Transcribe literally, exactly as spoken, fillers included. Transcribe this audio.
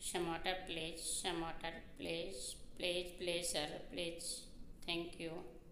some water please, some water please, please, please sir, please. Thank you.